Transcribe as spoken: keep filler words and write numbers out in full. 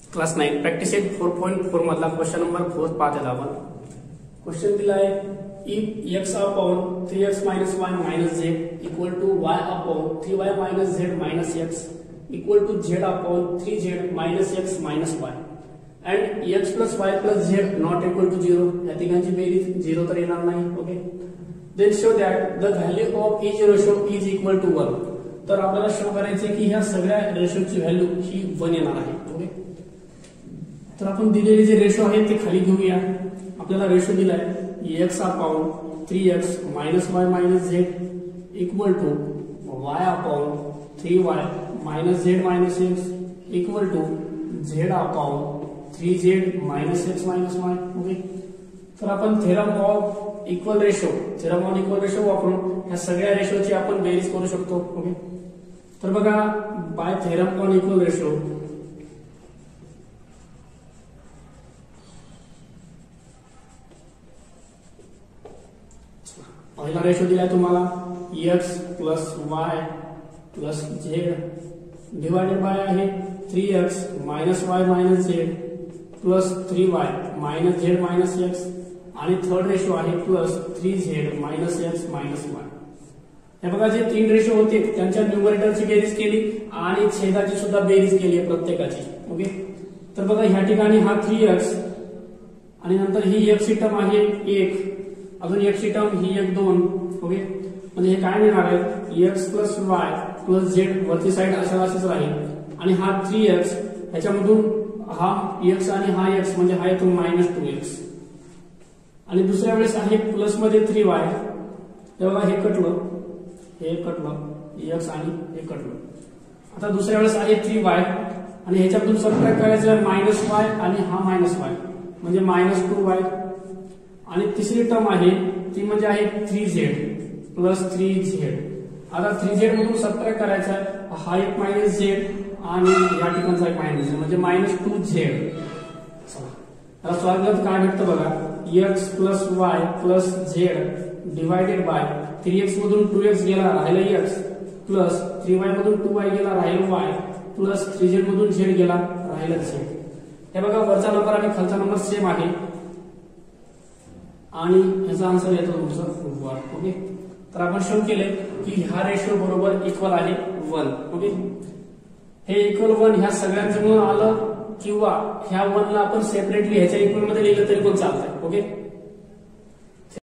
Class nine practice eight four point four मधला question number four पाहत आपण. Question दिला आहे if x upon three x minus y minus z equal to y upon three y minus z minus x equal to z upon three z minus x minus y and x plus y plus z not equal to zero. या तिघांची बेरीज zero तर येणार नाही. Okay, then show that the value of each ratio is equal to one. तर आपल्याला show करायचे की ह्या सगळ्या रेशोची व्हॅल्यू ही वन येणार आहे. ओके, तर आपण दिलेले जे रेशो आहेत ते खाली घेऊया. आपल्याला रेशो दिलाय x upon three x minus y minus z equal to y upon three y minus z minus x equal to z upon three z minus x minus y. Okay, तर आपण theorem of equal ratio theorem of equal ratio वापरून ह्या सगळ्या रेशोची आपण बेरीज करू शकतो. Okay, तर बघा by theorem on equal ratio पहिला रेशो दिलाय तुम्हाला x plus y plus z divided by आहे three x minus y minus z plus three y minus z minus x आणि थर्ड रेशो आहे plus three z minus x minus y. हे बघा जे तीन रेशो होते त्यांच्या न्यूमरेटरची बेरीज केली आणि छेदाची सुद्धा बेरीज केली आहे प्रत्येकाची. ओके, तर बघा ह्या ठिकाणी हा थ्री एक्स आणि नंतर ही एक्स ची टर्म आहे एक, अजून एक्स ची टर्म ही एक दोन. ओके, म्हणजे हे काय मिळणार आहे x plus y plus z वरची साईड अशा अशीच राहील आणि हा थ्री एक्स ह्याच्यामधून हा एक्स आणि हा एक्स म्हणजे हा येतो मायनस टू एक्स आणि दुसऱ्या वेळेस आहे प्लस मध्ये थ्री वाय. तेव्हा हे कटलं हे कटलं एक्स आणि हे कटलं. आता दुसऱ्या वेळेस आहे थ्री वाय आणि ह्याच्यातून सबट्रॅक्ट करायचं मायनस वाय आणि हा मायनस वाय म्हणजे मायनस टू वाय आणि तिसरी टर्म आहे ती म्हणजे आहे three z plus three z. आता थ्री झेड मधून सबट्रॅक्ट करायचा हा एक मायनस झेड आणि या ठिकाणचा एक मायनस झेड म्हणजे मायनस टू झेड. आता स्वागत काय भेटतं बघा x plus y plus z divided by three x मधून टू एक्स गेला राहिला एक्स प्लस थ्री वाय मधून टू वाय गेला राहिला वाय प्लस थ्री झेड मधून झेड गेला राहिला झेड. हे बघा वरचा नंबर आणि खालचा नंबर सेम आहे आणि ह्याचा आन्सर येतो तुमचं वन. ओके, तर आपण शो केले की हा रेशो बरोबर इक्वल आहे वन. ओके, हे इक्वल वन ह्या सगळ्यांचं मिळून आलं किंवा ह्या वन ला आपण सेपरेटली ह्याच्या इक्वल मध्ये लिहिलं तरी पण चालतंय. ओके,